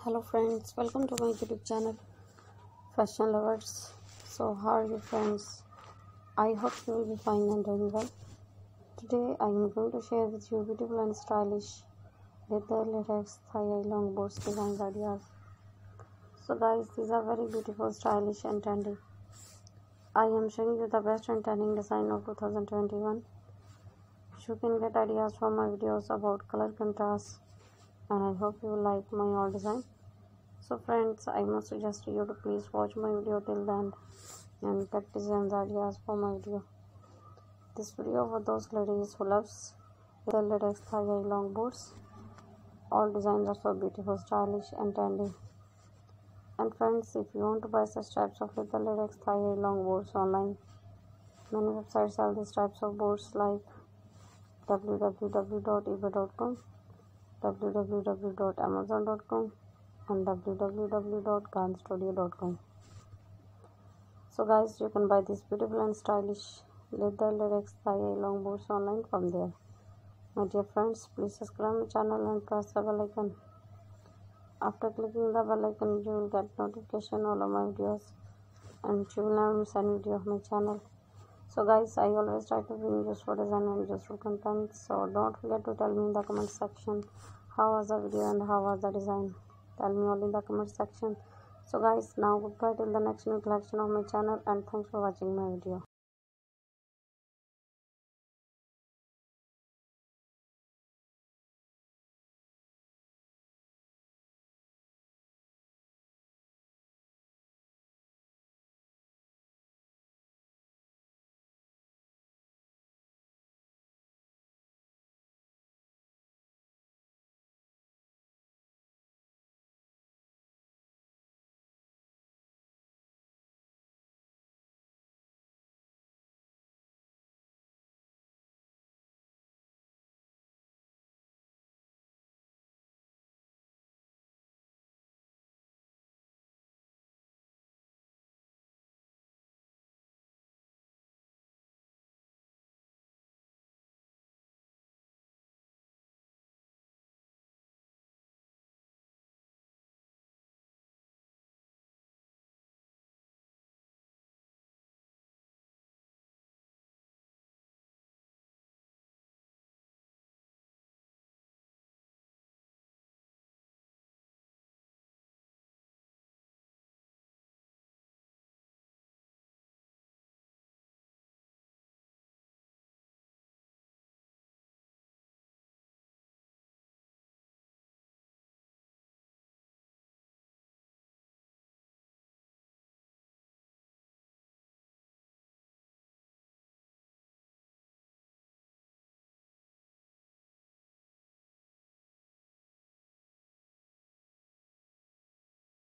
Hello friends, welcome to my YouTube channel Fashion Lovers. So how are you friends? I hope you will be fine and doing well. Today I am going to share with you beautiful and stylish leather latex thigh-high long boots design ideas. So guys, these are very beautiful, stylish and trendy. I am showing you the best and trending design of 2021. You can get ideas from my videos about color contrast, and I hope you like my all design. So friends, I must suggest you to please watch my video till the end and get designs ideas for my video. This video for those ladies who loves the latex thigh-high long boots. All designs are so beautiful, stylish and trendy. And friends, if you want to buy such types of leather latex thigh-high long boots online, many websites sell these types of boots like www.ebay.com, www.amazon.com and www.garnstudio.com. So guys, you can buy these beautiful and stylish leather latex thigh-high long boots online from there. My dear friends, please subscribe my channel and press the bell icon. After clicking the bell icon, you will get notification all of my videos and you will never miss any video of my channel. So guys, I always try to bring useful design and useful content, so don't forget to tell me in the comment section how was the video and how was the design. Tell me all in the comment section. So guys, now goodbye till the next new collection of my channel, and thanks for watching my video.